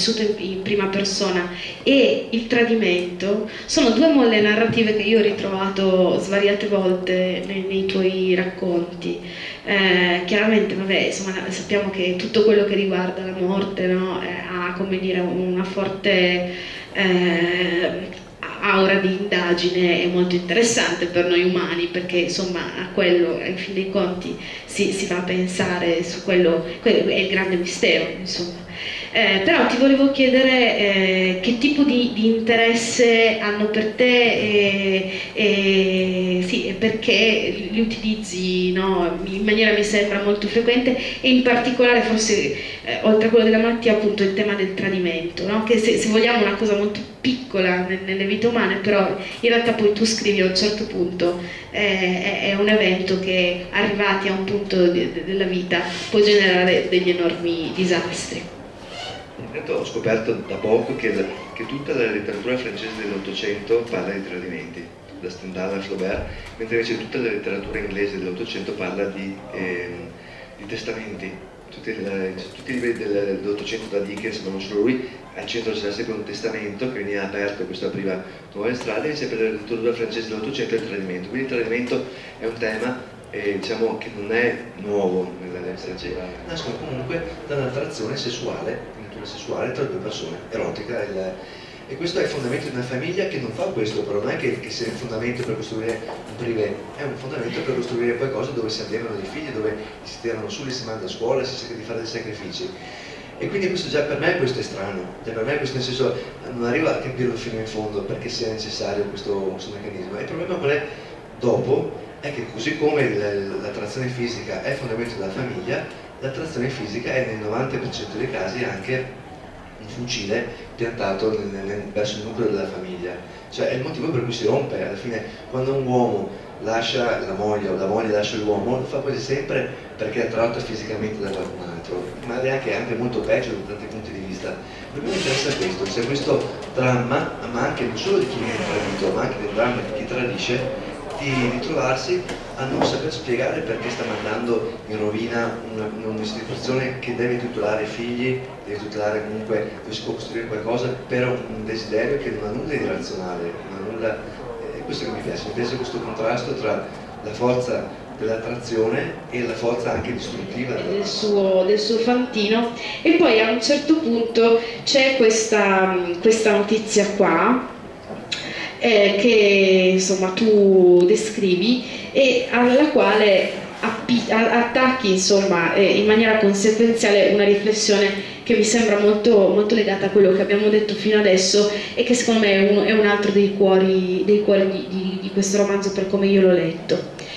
vissuto in prima persona, e il tradimento sono due molle narrative che io ho ritrovato svariate volte nei tuoi racconti. Chiaramente, vabbè, insomma, sappiamo che tutto quello che riguarda la morte, no, ha, come dire, una forte aura di indagine, è molto interessante per noi umani, perché insomma a quello, in fin dei conti, si va a pensare su quello è il grande mistero, insomma. Però ti volevo chiedere che tipo di interesse hanno per te, sì, e perché li utilizzi, no, in maniera, mi sembra, molto frequente, e in particolare forse oltre a quello della malattia, appunto il tema del tradimento, no? Che se vogliamo è una cosa molto piccola nelle vite umane, però in realtà poi tu scrivi a un certo punto è un evento che, arrivati a un punto della vita, può generare degli enormi disastri. Intanto ho scoperto da poco che tutta la letteratura francese dell'Ottocento parla di tradimenti, da Stendhal a Flaubert, mentre invece tutta la letteratura inglese dell'Ottocento parla di testamenti. Tutti i libri dell'Ottocento da Dickens, ma non solo lui, al centro c'era sempre un testamento che veniva aperto, questo apriva nuove strade, invece per la letteratura francese dell'Ottocento è il tradimento. Quindi il tradimento è un tema diciamo che non è nuovo nella letteratura, nascono comunque da un'attrazione sessuale tra due persone, erotica, e questo è il fondamento di una famiglia che non fa questo, però non è che sia un fondamento per costruire un privé, è un fondamento per costruire qualcosa dove si allevano dei figli, dove si tirano su, li si manda a scuola, si cerca di fare dei sacrifici. E quindi questo già per me questo è strano, già per me questo, nel senso, non arrivo a capirlo fino in fondo perché sia necessario questo meccanismo. E il problema qual è dopo? È che così come l'attrazione fisica è fondamento della famiglia, l'attrazione fisica è nel 90% dei casi anche un fucile piantato verso il nucleo della famiglia. Cioè è il motivo per cui si rompe. Alla fine, quando un uomo lascia la moglie o la moglie lascia l'uomo, lo fa quasi sempre perché è attratto fisicamente da qualcun altro, ma è anche molto peggio da tanti punti di vista. Per me interessa questo, c'è questo dramma, ma anche non solo di chi viene tradito, ma anche del dramma di chi tradisce, di ritrovarsi a non saper spiegare perché sta mandando in rovina un'istituzione che deve tutelare i figli, deve tutelare comunque, dove si può costruire qualcosa per un desiderio che non ha nulla di razionale, non ha nulla, è questo che mi piace questo contrasto tra la forza dell'attrazione e la forza anche distruttiva del suo fantino. E poi a un certo punto c'è questa notizia qua, che insomma tu descrivi e alla quale attacchi, insomma, in maniera conseguenziale una riflessione che mi sembra molto, molto legata a quello che abbiamo detto fino adesso, e che secondo me è un altro dei cuori di questo romanzo, per come io l'ho letto.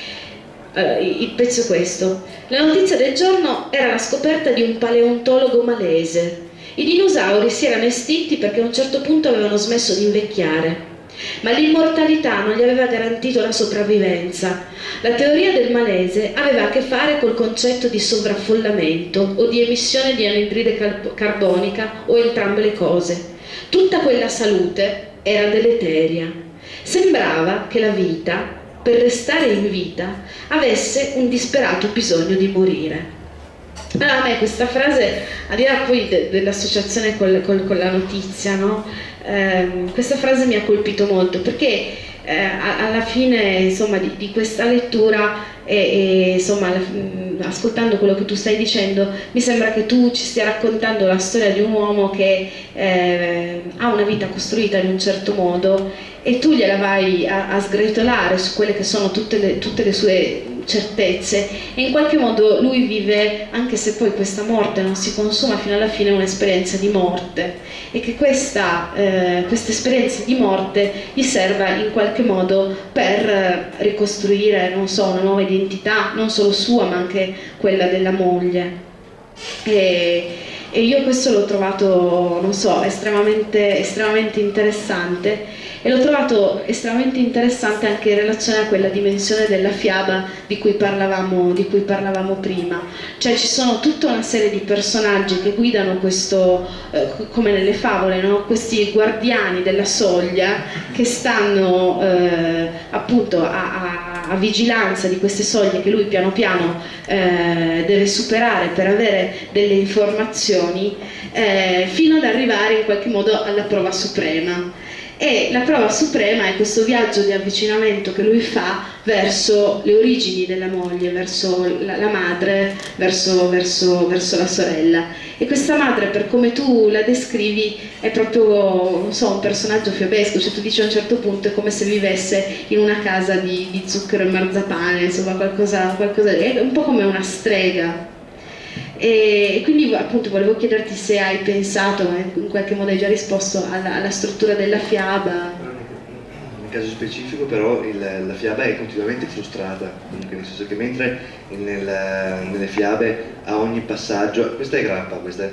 Il pezzo è questo: la notizia del giorno era la scoperta di un paleontologo malese. I dinosauri si erano estinti perché a un certo punto avevano smesso di invecchiare. Ma l'immortalità non gli aveva garantito la sopravvivenza. La teoria del malese aveva a che fare col concetto di sovraffollamento o di emissione di anidride carbonica, o entrambe le cose. Tutta quella salute era deleteria. Sembrava che la vita, per restare in vita, avesse un disperato bisogno di morire. Allora, a me questa frase, al di là poi dell'associazione con la notizia, no? Questa frase mi ha colpito molto, perché alla fine, insomma, di questa lettura insomma, ascoltando quello che tu stai dicendo, mi sembra che tu ci stia raccontando la storia di un uomo che ha una vita costruita in un certo modo, e tu gliela vai a sgretolare su quelle che sono tutte le sue certezze, e in qualche modo lui vive, anche se poi questa morte non si consuma fino alla fine, un'esperienza di morte, e che questa esperienza di morte gli serva in qualche modo per ricostruire, non so, una nuova identità, non solo sua ma anche quella della moglie. E io questo l'ho trovato, non so, estremamente interessante, e l'ho trovato estremamente interessante anche in relazione a quella dimensione della fiaba di cui parlavamo prima. Cioè ci sono tutta una serie di personaggi che guidano questo, come nelle favole, no? Questi guardiani della soglia che stanno appunto a a vigilanza di queste soglie che lui piano piano deve superare per avere delle informazioni, fino ad arrivare in qualche modo alla prova suprema. E la prova suprema è questo viaggio di avvicinamento che lui fa verso le origini della moglie, verso la madre, verso la sorella. E questa madre, per come tu la descrivi, è proprio, non so, un personaggio fiabesco. Cioè tu dici a un certo punto è come se vivesse in una casa di zucchero e marzapane, insomma qualcosa è un po' come una strega. E quindi appunto volevo chiederti se hai pensato, in qualche modo hai già risposto alla struttura della fiaba. Nel caso specifico però la fiaba è continuamente frustrata, comunque, nel senso che mentre nelle fiabe a ogni passaggio, questa è grappa, questa è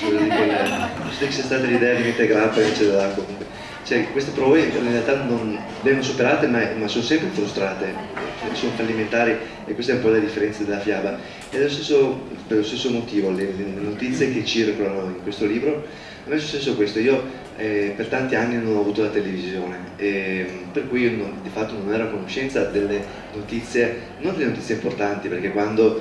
che sia stata l'idea di mettere grappa invece dell'acqua, comunque. Cioè, queste prove in realtà non vengono superate ma sono sempre frustrate, sono fallimentari, e questa è un po' la differenza della fiaba. E per lo stesso motivo le notizie che circolano in questo libro, a me è successo questo. Io per tanti anni non ho avuto la televisione, per cui io di fatto non ero a conoscenza delle notizie, non delle notizie importanti, perché quando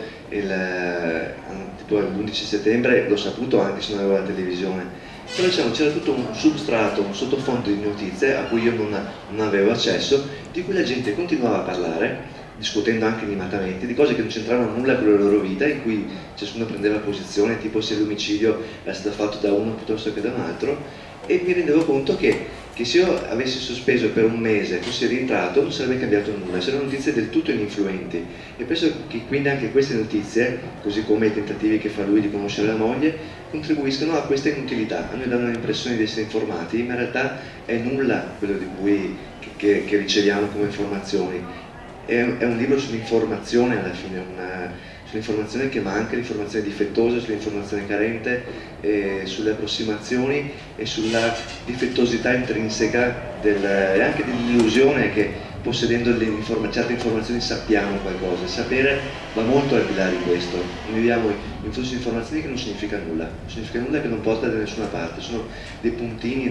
tipo l'11 settembre l'ho saputo anche se non avevo la televisione. Però diciamo, c'era tutto un substrato, un sottofondo di notizie a cui io non avevo accesso, di cui la gente continuava a parlare, discutendo anche animatamente, di cose che non c'entravano nulla con la loro vita, in cui ciascuno prendeva posizione, tipo se l'omicidio era stato fatto da uno piuttosto che da un altro, e mi rendevo conto che se io avessi sospeso per un mese, fossi rientrato, non sarebbe cambiato nulla, sarebbero notizie del tutto ininfluenti. E penso che quindi anche queste notizie, così come i tentativi che fa lui di conoscere la moglie, contribuiscono a questa inutilità. A noi danno l'impressione di essere informati, ma in realtà è nulla quello di cui che riceviamo come informazioni. È un libro sull'informazione alla fine, sull'informazione che manca, l'informazione difettosa, sull'informazione carente, sulle approssimazioni e sulla difettosità intrinseca e anche dell'illusione che possedendo certe informazioni sappiamo qualcosa. Sapere va molto al di là di questo. Noi viviamo in flusso di informazioni che non significa nulla, che non porta da nessuna parte, sono dei puntini,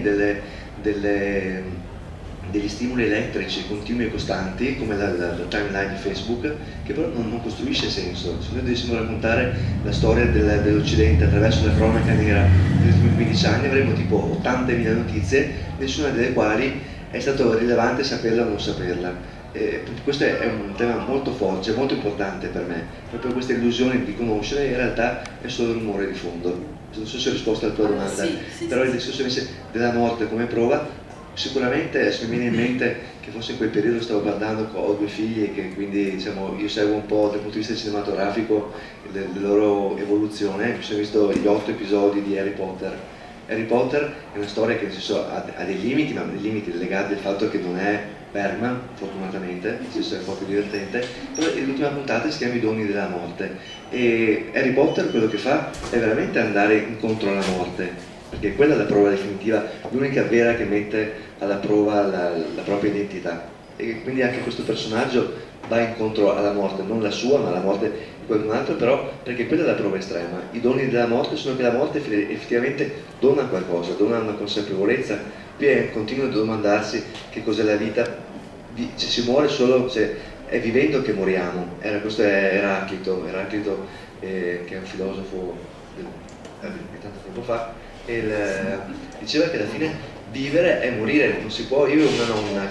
degli stimoli elettrici continui e costanti, come la timeline di Facebook, che però non costruisce senso. Se noi dovessimo raccontare la storia dell'Occidente attraverso la cronaca nera degli ultimi 15 anni, avremmo tipo 80.000 notizie, nessuna delle quali è stato rilevante saperla o non saperla. Questo è un tema molto forte, molto importante per me, proprio questa illusione di conoscere in realtà è solo rumore di fondo. Non so se ho risposto alla tua domanda, però il discorso della morte come prova, sicuramente mi viene in mente che forse in quel periodo stavo guardando, ho 2 figli e che quindi diciamo, io seguo un po' dal punto di vista cinematografico la loro evoluzione. Mi sono visto gli 8 episodi di Harry Potter. Harry Potter è una storia che nel senso, ha dei limiti, ma dei limiti legati al fatto che non è Bergman, fortunatamente, nel senso è un po' più divertente, però l'ultima puntata si chiama I doni della morte, e Harry Potter quello che fa è veramente andare incontro alla morte, perché quella è la prova definitiva, l'unica vera che mette alla prova la propria identità, e quindi anche questo personaggio va incontro alla morte, non la sua ma la morte di qualcun altro, però perché quella è la prova estrema. I doni della morte sono che la morte effettivamente dona qualcosa, dona una consapevolezza. Qui continua a domandarsi che cos'è la vita, si muore solo se è vivendo che moriamo. Questo è Eraclito, che è un filosofo di tanto tempo fa, diceva che alla fine vivere è morire, non si può. Io ho una nonna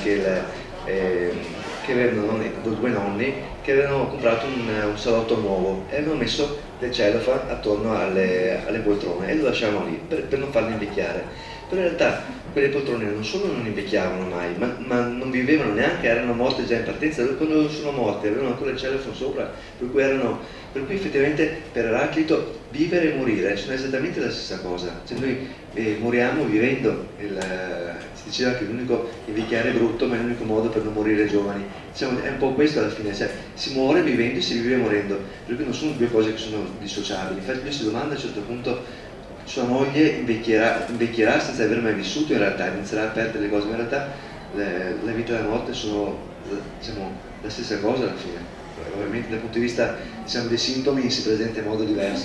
che avevano 2 nonni che avevano comprato un salotto nuovo e avevano messo del cellophane attorno alle poltrone e lo lasciavano lì per non farlo invecchiare. Però in realtà quelle poltrone non solo non invecchiavano mai, ma non vivevano neanche, erano morte già in partenza. Quando sono morte avevano ancora il cellophane sopra, per cui effettivamente per Eraclito vivere e morire sono esattamente la stessa cosa. Cioè noi moriamo vivendo, si diceva che l'unico invecchiare è brutto, ma è l'unico modo per non morire giovani. Diciamo, è un po' questo alla fine, cioè, si muore vivendo e si vive morendo, per cui non sono 2 cose che sono dissociabili. Infatti lui si domanda a un certo punto, sua moglie invecchierà senza aver mai vissuto in realtà, inizierà a perdere le cose, ma in realtà la vita e la morte sono diciamo, la stessa cosa alla fine. Ovviamente dal punto di vista diciamo, dei sintomi si presenta in modo diverso.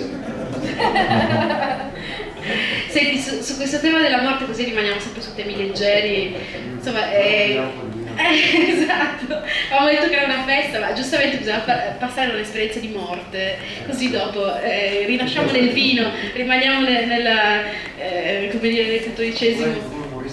Senti, su questo tema della morte, così rimaniamo sempre su temi leggeri, insomma, esatto, avevamo detto che era una festa, ma giustamente bisogna passare un'esperienza di morte, così dopo rinasciamo nel vino, rimaniamo come dire, nel cattolicesimo.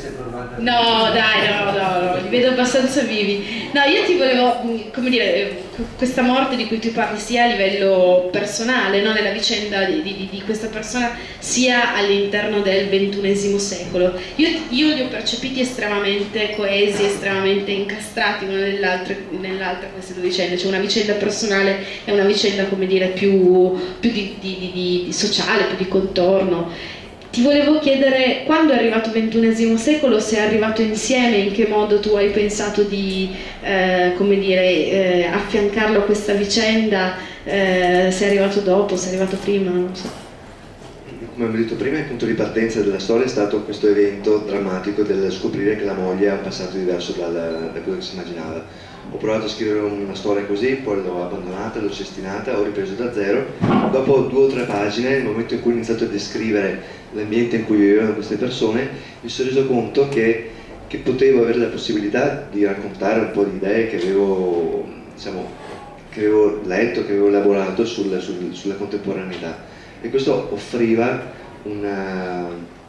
No, dai, no, li vedo abbastanza vivi. No, io ti volevo, come dire, questa morte di cui tu parli sia a livello personale, no? Nella vicenda di questa persona, sia all'interno del XXI secolo. Io li ho percepiti estremamente coesi, estremamente incastrati l'una nell'altra queste due vicende, cioè una vicenda personale e una vicenda, come dire, più di sociale, più di contorno. Ti volevo chiedere, quando è arrivato il XXI secolo, se è arrivato insieme, in che modo tu hai pensato di come dire, affiancarlo a questa vicenda, se è arrivato dopo, se è arrivato prima, non so. Come abbiamo detto prima, il punto di partenza della storia è stato questo evento drammatico del scoprire che la moglie ha un passato diverso da quello che si immaginava. Ho provato a scrivere una storia così, poi l'ho abbandonata, l'ho cestinata, ho ripreso da zero. Dopo 2 o 3 pagine, nel momento in cui ho iniziato a descrivere l'ambiente in cui vivevano queste persone, mi sono reso conto che potevo avere la possibilità di raccontare un po' di idee che avevo, diciamo, che avevo letto, che avevo elaborato sulla contemporaneità. E questo offriva una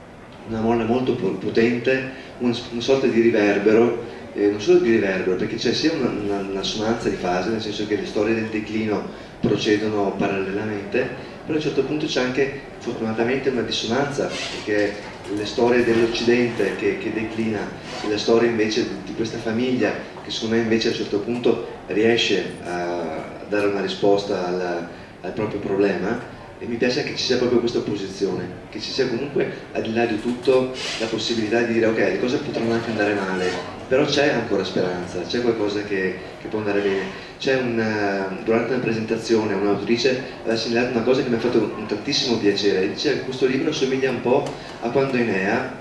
molla molto potente, una sorta di riverbero, non solo di riverbero, perché c'è sia una assonanza di fase, nel senso che le storie del declino procedono parallelamente, però a un certo punto c'è anche fortunatamente una dissonanza, perché le storie dell'Occidente che declina e la storia invece di questa famiglia, che secondo me invece a un certo punto riesce a dare una risposta al proprio problema. E mi piace che ci sia proprio questa opposizione, che ci sia comunque al di là di tutto la possibilità di dire ok, le cose potranno anche andare male, però c'è ancora speranza, c'è qualcosa che può andare bene. Durante una presentazione un'autrice aveva segnalato una cosa che mi ha fatto un tantissimo piacere, diceva che questo libro assomiglia un po' a quando Enea,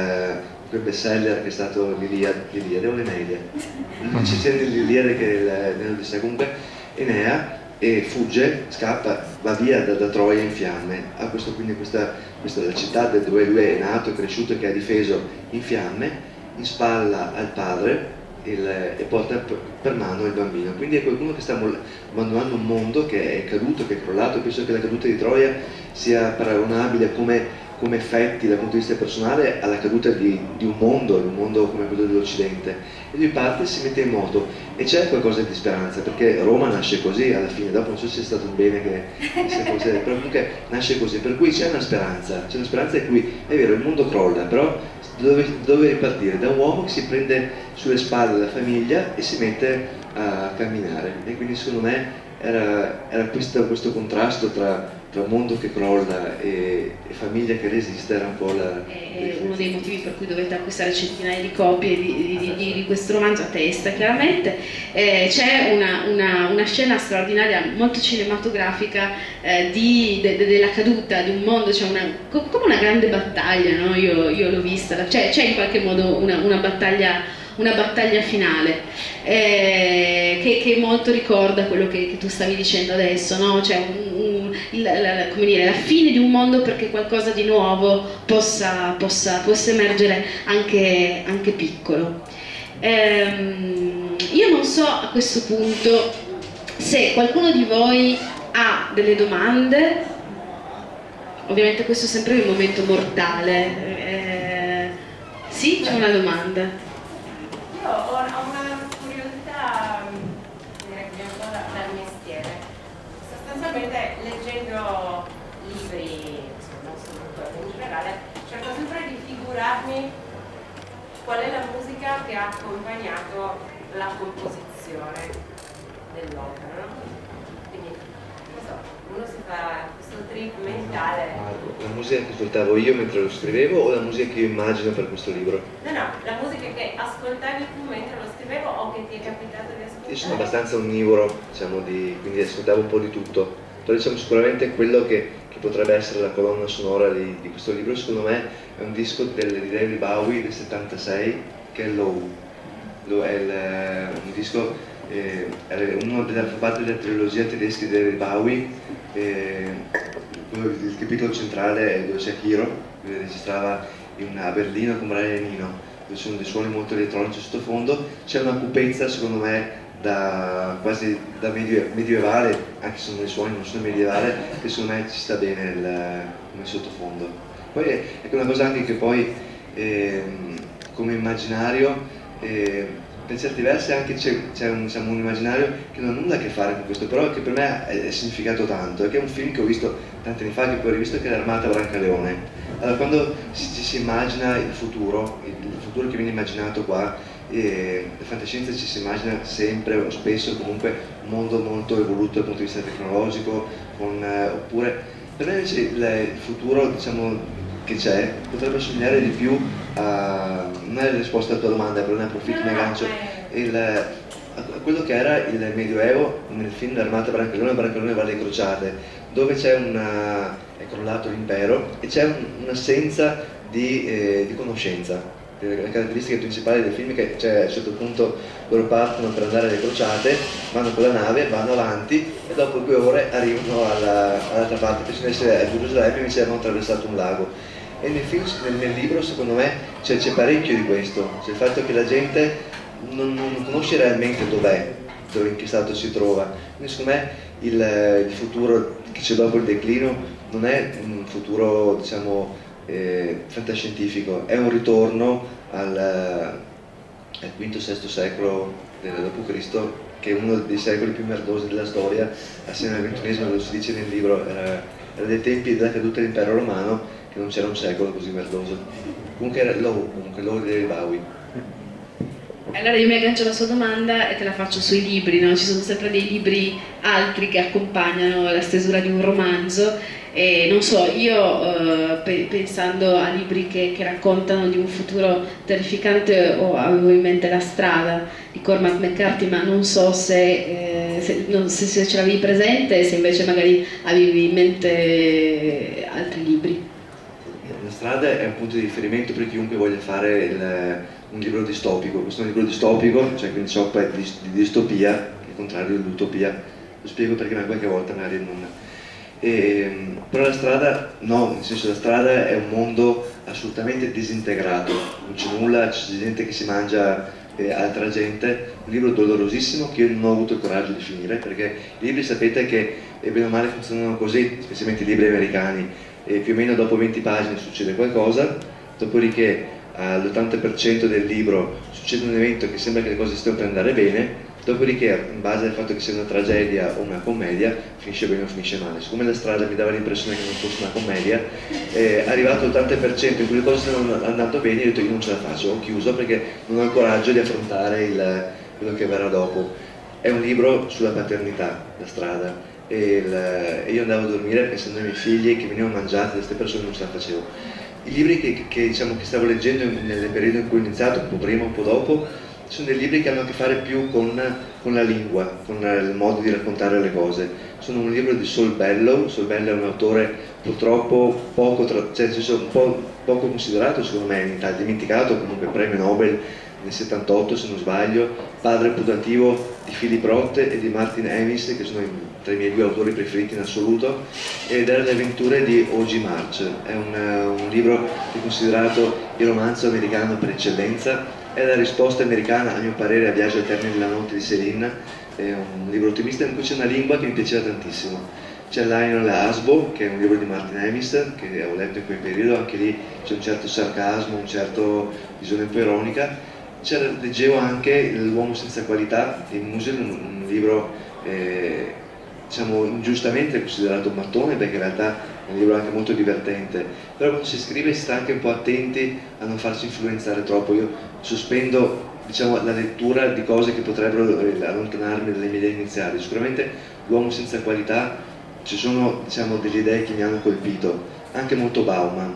quel bestseller che è stato l'Iliade o l'Eneide, c'è sia nell'Iliade che nell'Odissea, comunque Enea, e fugge, scappa, va via da Troia in fiamme, ha quindi questa la città dove lui è nato e cresciuto e che ha difeso in fiamme, in spalla al padre e porta per mano il bambino. Quindi è qualcuno che sta abbandonando un mondo che è caduto, che è crollato. Penso che la caduta di Troia sia paragonabile come effetti dal punto di vista personale alla caduta di un mondo come quello dell'Occidente. E lui parte e si mette in moto, e c'è qualcosa di speranza, perché Roma nasce così alla fine, dopo non so se è stato bene che sia così, però comunque nasce così, per cui c'è una speranza in cui è vero il mondo crolla, però dove ripartire? Da un uomo che si prende sulle spalle la famiglia e si mette a camminare, e quindi secondo me era questo contrasto tra mondo che crolla e famiglia che resiste, era un po' è uno dei motivi per cui dovete acquistare centinaia di copie di questo romanzo a testa, chiaramente. C'è una scena straordinaria, molto cinematografica, della caduta di un mondo, c'è come una grande battaglia, no? Io l'ho vista, c'è in qualche modo una battaglia finale che molto ricorda quello che tu stavi dicendo adesso, no? Cioè come dire, la fine di un mondo perché qualcosa di nuovo possa emergere anche piccolo. Io non so a questo punto se qualcuno di voi ha delle domande. Ovviamente questo è sempre il momento mortale. Sì, c'è una domanda. Io ho una curiosità che viene un po' dal mestiere. Sostanzialmente leggendo libri, non solo in generale, cerco sempre di figurarmi qual è la musica che ha accompagnato la composizione dell'opera, no? Quindi, non so, uno si fa questo trip mentale. La musica che ascoltavo io mentre lo scrivevo o la musica che io immagino per questo libro? No, la musica che ascoltavi tu mentre lo scrivevo o che ti è capitato di ascoltare? Io sono abbastanza onnivoro, diciamo, quindi ascoltavo un po' di tutto, però diciamo sicuramente quello che potrebbe essere la colonna sonora di questo libro, secondo me è un disco di David Bowie del 76 che è Low. È un disco, uno della parte della trilogia tedesca di David Bowie, il capitolo centrale è dove c'è Hiro, che registrava a Berlino con Brian Eno, dove ci sono dei suoni molto elettronici sottofondo. C'è una cupezza secondo me quasi da medievale, anche se non i suoni non sono medievale, che secondo me ci sta bene come sottofondo. Poi è una cosa anche che poi come immaginario, per certi versi anche c'è un immaginario che non ha nulla a che fare con questo, però che per me è significato tanto, che è un film che ho visto tanti anni fa, che poi ho rivisto, che è l'Armata Brancaleone. Allora, quando si immagina il futuro che viene immaginato qua, la fantascienza ci si immagina sempre o spesso comunque un mondo molto evoluto dal punto di vista tecnologico, oppure per me invece il futuro, diciamo, che c'è potrebbe assomigliare di più a, non è la risposta alla tua domanda, però ne approfitto, mi aggancio, a quello che era il Medioevo nel film L'Armata Brancaleone va alle crociate, dove c'è è crollato l'impero e c'è un'assenza di conoscenza. Le caratteristiche principali del film è che c'è, a un certo punto loro partono per andare alle crociate, vanno con la nave, vanno avanti e dopo 2 ore arrivano all'altra parte, possono essere a Gerusalemme, invece hanno attraversato un lago. E nel libro secondo me c'è parecchio di questo, c'è il fatto che la gente non conosce realmente in che stato si trova. Quindi secondo me il futuro che c'è dopo il declino non è un futuro, diciamo, fantascientifico, è un ritorno al V-VI secolo d.C., che è uno dei secoli più merdosi della storia, assieme al XXI, lo si dice nel libro, era dei tempi della caduta dell'impero romano, che non c'era un secolo così merdoso. Comunque era Low di Bowie. Allora io mi aggancio alla sua domanda e te la faccio sui libri, no? Ci sono sempre dei libri altri che accompagnano la stesura di un romanzo e non so, io pensando a libri che raccontano di un futuro terrificante avevo in mente La strada di Cormac McCarthy, ma non so se ce l'avevi presente e se invece magari avevi in mente altri libri. La strada è un punto di riferimento per chiunque voglia fare un libro distopico. Questo è un libro distopico, cioè quindi si occupa di distopia, che è il contrario dell'utopia. Lo spiego perché qualche volta magari non... però la strada, no, nel senso la strada è un mondo assolutamente disintegrato, non c'è nulla, c'è gente che si mangia altra gente, un libro dolorosissimo che io non ho avuto il coraggio di finire, perché i libri sapete che bene o male funzionano così, specialmente i libri americani, più o meno dopo 20 pagine succede qualcosa, dopodiché all'80% del libro succede un evento che sembra che le cose stiano per andare bene, dopodiché in base al fatto che sia una tragedia o una commedia finisce bene o finisce male. Siccome La strada mi dava l'impressione che non fosse una commedia, arrivato all'80% in cui le cose stanno andando bene, io ho detto io non ce la faccio, ho chiuso perché non ho il coraggio di affrontare quello che verrà dopo. È un libro sulla paternità, La strada, e io andavo a dormire pensando ai miei figli che venivano mangiati da queste persone, non ce la facevo. I libri che stavo leggendo nel periodo in cui ho iniziato, un po' prima, un po' dopo, sono dei libri che hanno a che fare più con la lingua, con il modo di raccontare le cose. Sono un libro di Saul Bellow. Saul Bellow è un autore purtroppo poco considerato, secondo me, in Italia, dimenticato, comunque premio Nobel nel 78 se non sbaglio, padre putativo di Philip Roth e di Martin Amis, che sono tra i miei 2 autori preferiti in assoluto, ed era Le avventure di O.G. March. È un libro che è considerato il romanzo americano per eccellenza, è la risposta americana a mio parere a Viaggio al termine della notte di Céline, è un libro ottimista in cui c'è una lingua che mi piaceva tantissimo. C'è Lionel Asbo, che è un libro di Martin Amis, che ho letto in quel periodo, anche lì c'è un certo sarcasmo, una certa visione un po' ironica. Leggevo anche L'uomo senza qualità di Musil, un libro diciamo ingiustamente considerato un mattone, perché in realtà è un libro anche molto divertente, però quando si scrive si sta anche un po' attenti a non farsi influenzare troppo. Io sospendo, diciamo, la lettura di cose che potrebbero allontanarmi dalle mie idee iniziali. Sicuramente L'uomo senza qualità, ci sono, diciamo, delle idee che mi hanno colpito, anche molto Bauman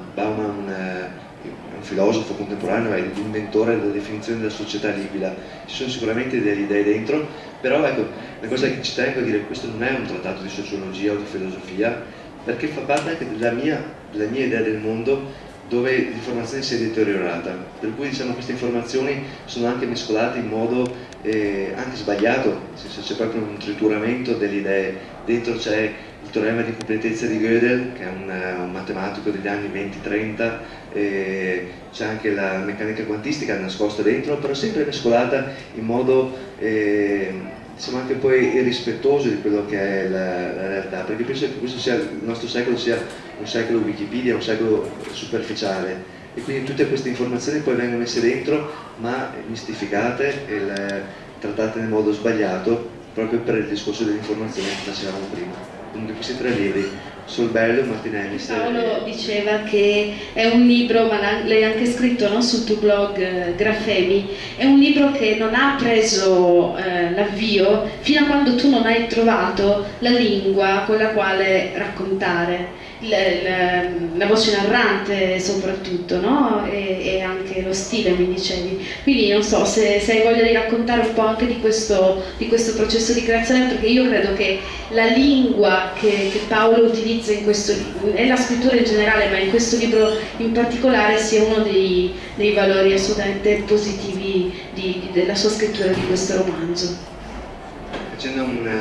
è un filosofo contemporaneo, è l'inventore della definizione della società liquida. Ci sono sicuramente delle idee dentro, però ecco, la cosa che ci tengo a dire è che questo non è un trattato di sociologia o di filosofia, perché fa parte anche della mia idea del mondo, dove l'informazione si è deteriorata, per cui diciamo queste informazioni sono anche mescolate in modo anche sbagliato, nel senso c'è proprio un trituramento delle idee. Dentro c'è il teorema di completezza di Gödel, che è un matematico degli anni 20-30, c'è anche la meccanica quantistica nascosta dentro, però sempre mescolata in modo siamo anche poi irrispettosi di quello che è la realtà, perché penso che questo sia, il nostro secolo sia un secolo Wikipedia, un secolo superficiale, e quindi tutte queste informazioni poi vengono messe dentro ma mistificate e trattate nel modo sbagliato, proprio per il discorso dell'informazione che facevamo prima. Comunque questi 3 libri, Solbello, Martin Ellis. Paolo diceva che è un libro, ma l'hai anche scritto, no, sul tuo blog Grafemi, è un libro che non ha preso l'avvio fino a quando tu non hai trovato la lingua con la quale raccontare, la voce narrante soprattutto, no? E anche lo stile, mi dicevi. Quindi non so se hai voglia di raccontare un po' anche di questo processo di creazione, perché io credo che la lingua che Paolo utilizza in questo libro, e la scrittura in generale, ma in questo libro in particolare, sia uno dei valori assolutamente positivi della sua scrittura di questo romanzo. C'è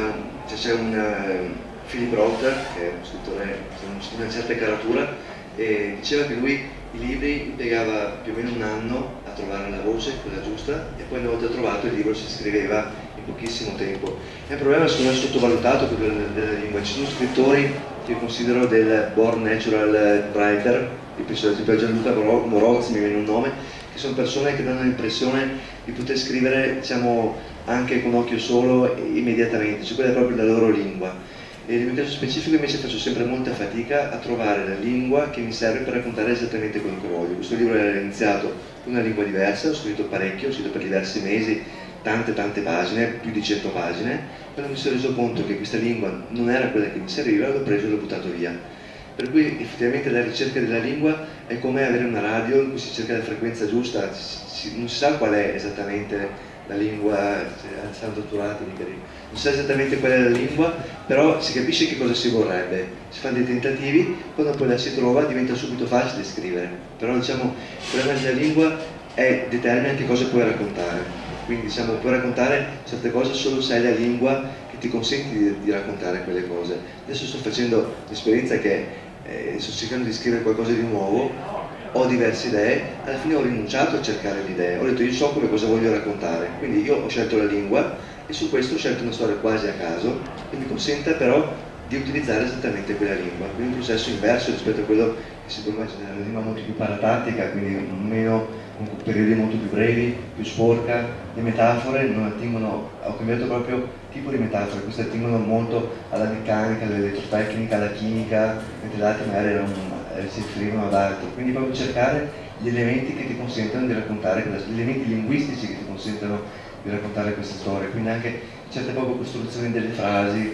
un Philip Roth, che è un scrittore di una certa caratura, e diceva che lui i libri impiegava più o meno un anno a trovare la voce, quella giusta, e poi una volta trovato il libro si scriveva in pochissimo tempo. È un problema secondo me sottovalutato quello della lingua. Ci sono scrittori che io considero del born natural writer, penso ad esempio a Gianluca Morozzi, mi viene un nome, che sono persone che danno l'impressione di poter scrivere, diciamo, anche con occhio solo immediatamente, cioè quella è proprio la loro lingua. E nel mio caso specifico invece faccio sempre molta fatica a trovare la lingua che mi serve per raccontare esattamente quello che voglio. Questo libro era iniziato con una lingua diversa, ho scritto parecchio, ho scritto per diversi mesi, tante pagine, più di 100 pagine, quando mi sono reso conto che questa lingua non era quella che mi serviva, l'ho preso e l'ho buttato via. Per cui effettivamente la ricerca della lingua è come avere una radio in cui si cerca la frequenza giusta, non si sa qual è esattamente la lingua, siamo dottorati, non si sa esattamente qual è la lingua, però si capisce che cosa si vorrebbe, si fanno dei tentativi, quando poi la si trova diventa subito facile scrivere, però diciamo il problema della lingua determina anche cosa puoi raccontare, quindi diciamo puoi raccontare certe cose solo se hai la lingua che ti consente di raccontare quelle cose. Adesso sto facendo l'esperienza che sto cercando di scrivere qualcosa di nuovo, ho diverse idee, alla fine ho rinunciato a cercare le idee, ho detto io so come cosa voglio raccontare, quindi io ho scelto la lingua e su questo ho scelto una storia quasi a caso che mi consente però di utilizzare esattamente quella lingua, quindi un processo inverso rispetto a quello che si può immaginare, una lingua molto più paratattica, quindi con periodi molto più brevi, più sporca, le metafore non attingono, ho cambiato proprio tipo di metafore, queste attingono molto alla meccanica, all'elettrotecnica, alla chimica, mentre le altre magari si riferivano ad altro, quindi proprio cercare gli elementi che ti consentono di raccontare, gli elementi linguistici che ti consentono di raccontare queste storie, quindi anche certe proprio costruzioni delle frasi,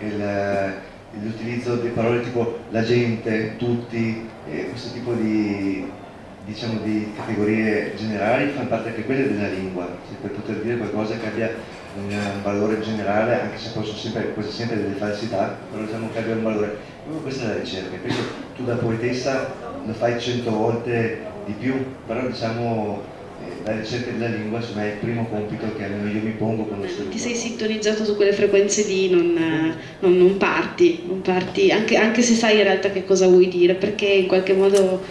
l'utilizzo di parole tipo la gente, tutti, questo tipo di, diciamo, di categorie generali fanno parte anche quelle della lingua, cioè per poter dire qualcosa che abbia un valore generale, anche se poi sono quasi sempre delle falsità, però diciamo che abbia un valore. Proprio questa è la ricerca, questo tu da poetessa lo fai 100 volte di più, però diciamo la ricerca della lingua insomma, è il primo compito che almeno io mi pongo quando studio. Ti sei sintonizzato su quelle frequenze lì, non parti, anche se sai in realtà che cosa vuoi dire, perché in qualche modo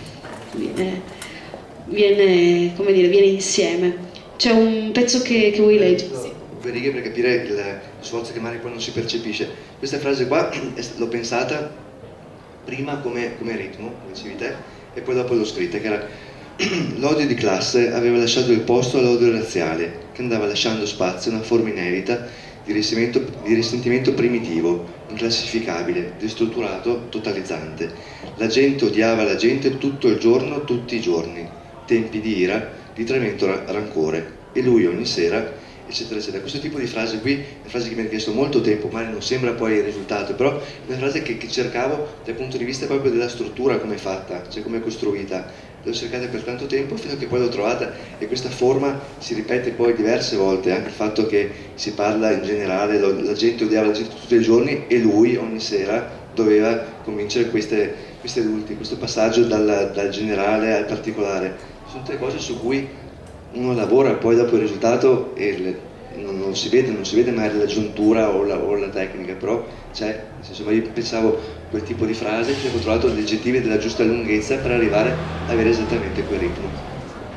viene insieme. C'è un pezzo che vuoi leggere? Due righe per capire il sforzo che magari poi non si percepisce. Questa frase qua l'ho pensata prima come ritmo, come dicevi te, e poi dopo l'ho scritta, che era l'odio di classe aveva lasciato il posto all'odio razziale, che andava lasciando spazio a una forma inedita di risentimento primitivo, inclassificabile, destrutturato, totalizzante. La gente odiava la gente tutto il giorno, tutti i giorni, tempi di ira, di tremendo rancore, e lui ogni sera, eccetera eccetera. Questo tipo di frase qui è una frase che mi ha richiesto molto tempo, ma non sembra poi il risultato, però è una frase che cercavo dal punto di vista proprio della struttura, come è fatta, cioè come è costruita. L'ho cercata per tanto tempo fino a che poi l'ho trovata, e questa forma si ripete poi diverse volte, anche il fatto che si parla in generale, la gente odiava la gente tutti i giorni e lui ogni sera doveva convincere queste adulti, questo passaggio dal generale al particolare. Sono tutte cose su cui uno lavora, poi dopo il risultato non si vede magari la giuntura o la tecnica, però c'è, nel senso, io pensavo quel tipo di frase, che ho trovato gli aggettivi della giusta lunghezza per arrivare ad avere esattamente quel ritmo.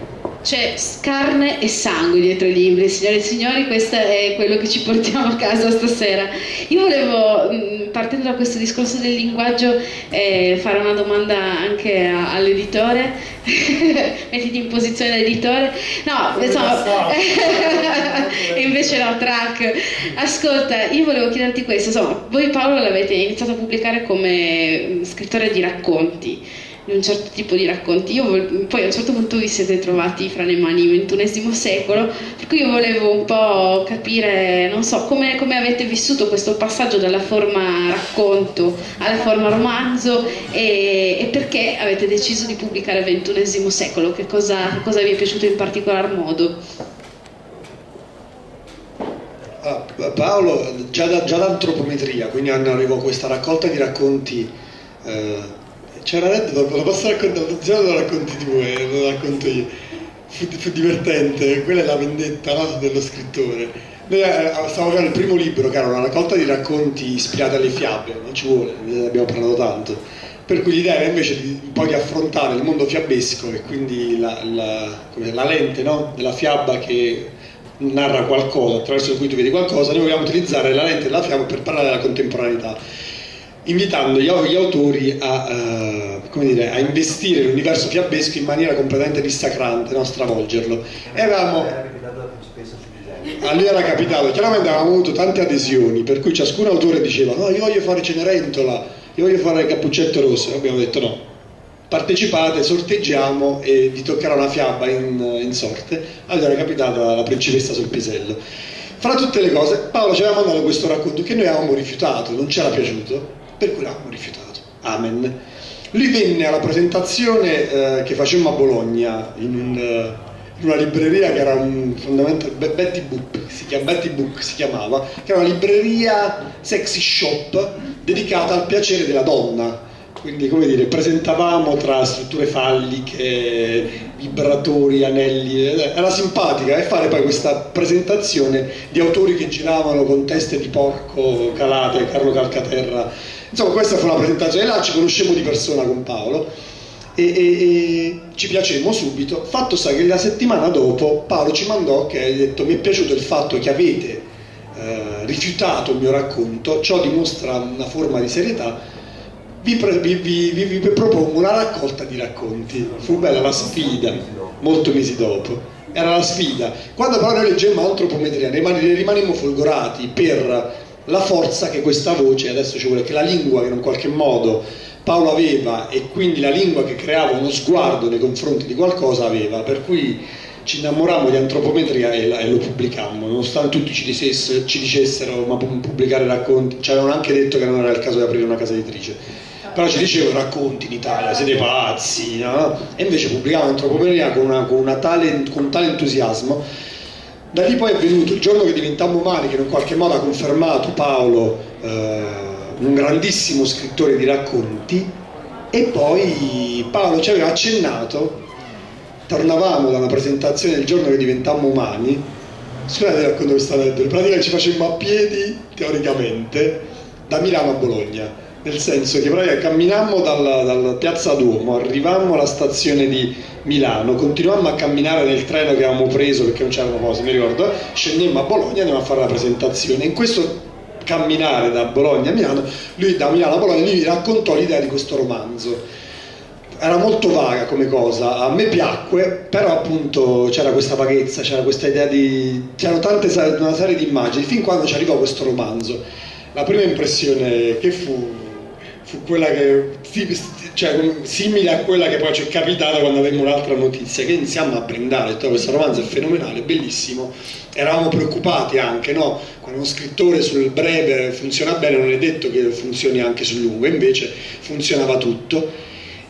c'è carne e sangue dietro i libri, signore e signori, questo è quello che ci portiamo a casa stasera. Io volevo, partendo da questo discorso del linguaggio, fare una domanda anche all'editore. Mettiti in posizione l'editore. No, insomma, e invece no, track. Ascolta, io volevo chiederti questo, insomma, voi Paolo l'avete iniziato a pubblicare come scrittore di racconti, di un certo tipo di racconti. Poi a un certo punto vi siete trovati fra le mani XXI secolo, per cui io volevo un po' capire, non so, come avete vissuto questo passaggio dalla forma racconto alla forma romanzo e perché avete deciso di pubblicare XXI secolo, che cosa vi è piaciuto in particolar modo? Paolo già d'antropometria, quindi arrivò questa raccolta di racconti. C'era lo posso raccontare, già lo racconti tu e lo racconto io. Fu divertente, quella è la vendetta, no, dello scrittore. Noi stavamo facendo il primo libro, che era una raccolta di racconti ispirati alle fiabe, non ci vuole, ne abbiamo parlato tanto. Per cui l'idea era invece un po' di affrontare il mondo fiabesco e quindi la lente, no, della fiaba che narra qualcosa, attraverso cui tu vedi qualcosa. Noi vogliamo utilizzare la lente della fiaba per parlare della contemporaneità, invitando gli autori a investire l'universo fiabesco in maniera completamente dissacrante, no? Stravolgerlo. E avevamo... A lui era capitato, chiaramente avevamo avuto tante adesioni, per cui ciascun autore diceva: no, io voglio fare Cenerentola, io voglio fare Cappuccetto Rosso. E abbiamo detto no, partecipate, sorteggiamo e vi toccherà una fiaba in sorte. Allora è capitata La principessa sul pisello. Fra tutte le cose, Paolo ci aveva mandato questo racconto che noi avevamo rifiutato, non ci era piaciuto, per cui l'avevamo rifiutato. Amen. Lui venne alla presentazione che facemmo a Bologna in una libreria che era fondamentalmente Betty Book si chiamava, che era una libreria sexy shop dedicata al piacere della donna. Quindi, come dire, presentavamo tra strutture falliche, vibratori, anelli, era simpatica, e fare poi questa presentazione di autori che giravano con teste di porco calate, Carlo Calcaterra. Insomma, questa fu una presentazione, e là ci conoscemmo di persona con Paolo e ci piacemmo subito. Fatto sta che la settimana dopo Paolo ci mandò che ha detto: mi è piaciuto il fatto che avete rifiutato il mio racconto, ciò dimostra una forma di serietà, vi propongo una raccolta di racconti. Fu bella la sfida, molto mesi dopo, era la sfida. Quando però noi leggemmo Antropometria ne rimanemmo folgorati per la forza che questa voce, adesso ci vuole, che la lingua che in un qualche modo Paolo aveva, e quindi la lingua che creava uno sguardo nei confronti di qualcosa aveva, per cui ci innamorammo di Antropometria e lo pubblicammo, nonostante tutti ci dicessero: ma pubblicare racconti, ci avevano anche detto che non era il caso di aprire una casa editrice, però ci dicevano: racconti in Italia, siete pazzi, no? E invece pubblicavamo Antropometria con tale entusiasmo. Da lì poi è venuto il giorno che diventammo umani, che in un qualche modo ha confermato Paolo un grandissimo scrittore di racconti, e poi Paolo ci aveva accennato. Tornavamo da una presentazione del giorno che diventammo umani. Scusate, racconto questa lettera. Praticamente ci facemmo a piedi, teoricamente, da Milano a Bologna, nel senso che praticamente camminammo dalla piazza Duomo, arrivammo alla stazione di Milano, continuammo a camminare nel treno che avevamo preso perché non c'erano cose, mi ricordo, scendemmo a Bologna e andiamo a fare la presentazione. In questo camminare da Bologna a Milano, da Milano a Bologna, lui raccontò l'idea di questo romanzo. Era molto vaga come cosa, a me piacque, però appunto c'era questa vaghezza, c'era questa idea c'erano una serie di immagini, fin quando ci arrivò questo romanzo. La prima impressione che fu quella che, cioè, simile a quella che poi ci è capitata quando avemmo un'altra notizia, che iniziamo a brindare: questo romanzo è fenomenale, bellissimo. Eravamo preoccupati anche, no? Quando uno scrittore sul breve funziona bene, non è detto che funzioni anche sul lungo, invece funzionava tutto.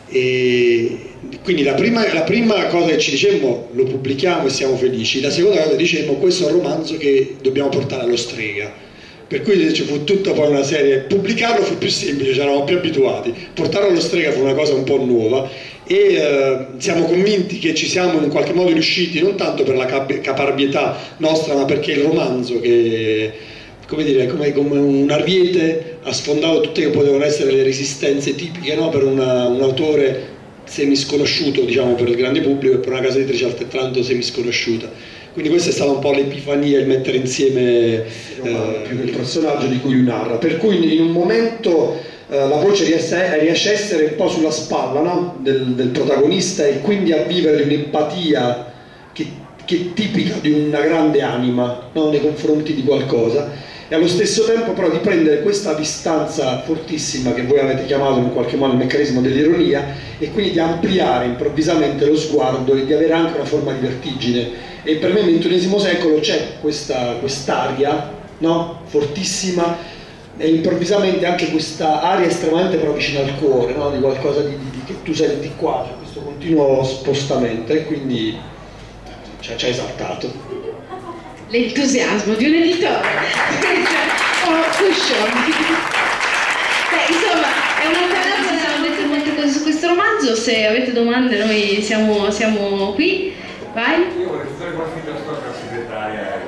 E quindi la prima cosa che ci dicemmo: lo pubblichiamo e siamo felici. La seconda cosa che dicemmo: questo è un romanzo che dobbiamo portare allo Strega. Per cui ci fu tutta poi una serie. Pubblicarlo fu più semplice, ci eravamo più abituati. Portarlo allo Strega fu una cosa un po' nuova, e siamo convinti che ci siamo in qualche modo riusciti, non tanto per la caparbietà nostra, ma perché il romanzo, che come dire, come un ariete, ha sfondato tutte che potevano essere le resistenze tipiche, no? Per un autore semisconosciuto, diciamo, per il grande pubblico, e per una casa editrice altrettanto semisconosciuta. Quindi questa è stata un po' l'epifania, il mettere insieme più del personaggio di cui lui narra, per cui in un momento la voce riesce a essere un po' sulla spalla, no? del protagonista, e quindi a vivere un'empatia che è tipica di una grande anima, no? Nei confronti di qualcosa, e allo stesso tempo però di prendere questa distanza fortissima che voi avete chiamato in qualche modo il meccanismo dell'ironia, e quindi di ampliare improvvisamente lo sguardo e di avere anche una forma di vertigine. E per me nel XXI secolo c'è quest'aria, no? Fortissima, e improvvisamente anche questa aria estremamente però vicina al cuore, no? Di qualcosa che tu senti qua, cioè questo continuo spostamento, e quindi ci ha esaltato. L'entusiasmo di un editore. Cushion. Insomma, è un'altra cosa, abbiamo detto molte cose su questo romanzo. Se avete domande noi siamo qui. Vai. Io vorrei sapere come finita la storia segretaria.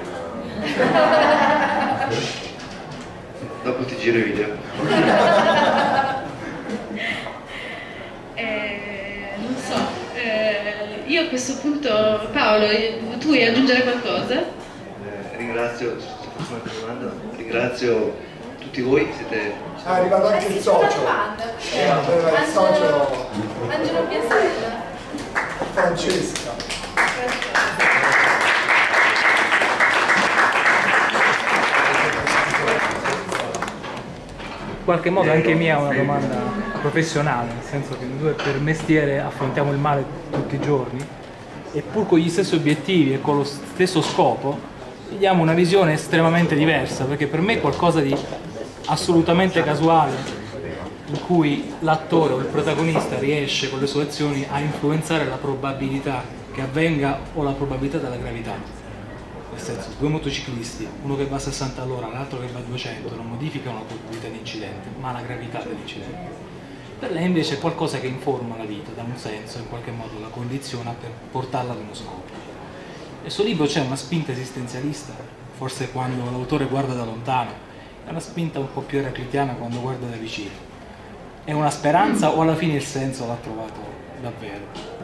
Dopo ti giro i video. Non so, io a questo punto, Paolo, tu vuoi aggiungere qualcosa? Ringrazio tutti voi, siete... È arrivato anche il socio. Il socio Angelo Piastrella. Francesca. In qualche modo anche mia è una domanda professionale, nel senso che noi per mestiere affrontiamo il male tutti i giorni, e pur con gli stessi obiettivi e con lo stesso scopo diamo una visione estremamente diversa, perché per me è qualcosa di assolutamente casuale, in cui l'attore o il protagonista riesce con le sue azioni a influenzare la probabilità che avvenga o la probabilità della gravità. Nel senso, due motociclisti, uno che va a 60 all'ora, l'altro che va a 200, non modificano la probabilità di incidente, ma la gravità dell'incidente. Per lei invece è qualcosa che informa la vita, dà un senso, in qualche modo la condiziona per portarla ad uno scopo. Nel suo libro c'è una spinta esistenzialista, forse quando l'autore guarda da lontano, è una spinta un po' più eraclitiana quando guarda da vicino. È una speranza o alla fine il senso l'ha trovato davvero?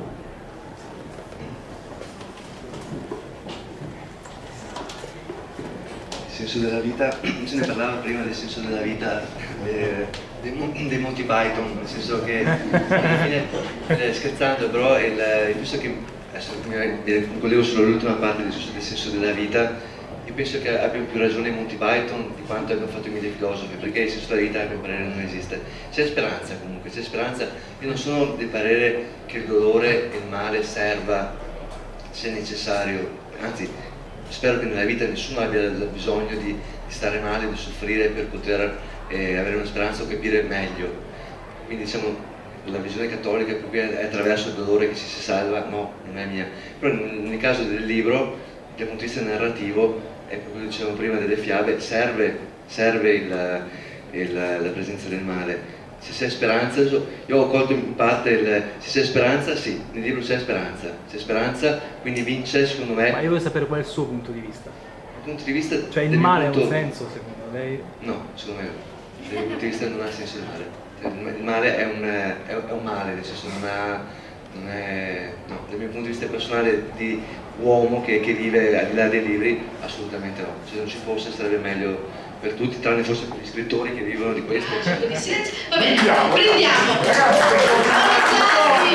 Il senso della vita, se ne parlava prima del senso della vita dei Monty Python, nel senso che alla fine, scherzando, però penso che, adesso mi collego solo all'ultima parte del senso della vita, io penso che abbiano più ragione i Monty Python di quanto abbiano fatto i mille filosofi, perché il senso della vita a mio parere non esiste. C'è speranza comunque, c'è speranza. Io non sono del parere che il dolore e il male serva se necessario, anzi spero che nella vita nessuno abbia il bisogno di stare male, di soffrire per poter avere una speranza o capire meglio. Quindi diciamo la visione cattolica per cui è attraverso il dolore che ci si salva, no, non è mia. Però nel caso del libro, dal punto di vista narrativo, è come dicevamo prima delle fiabe, serve la presenza del male. Se c'è speranza, io ho colto in parte se c'è speranza, sì, nel libro c'è speranza, quindi vince secondo me. Ma io voglio sapere qual è il suo punto di vista. Dal punto di vista cioè il male ha un senso secondo lei? No, secondo me no. Dal mio punto di vista non ha senso il male. Il male è un male, nel senso non è no, dal mio punto di vista personale di uomo che vive al di là dei libri, assolutamente no. Se non ci fosse sarebbe meglio per tutti, tranne forse per gli scrittori che vivono di questo. Va bene, prendiamo.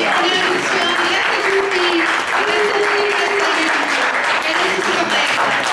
Grazie a tutti.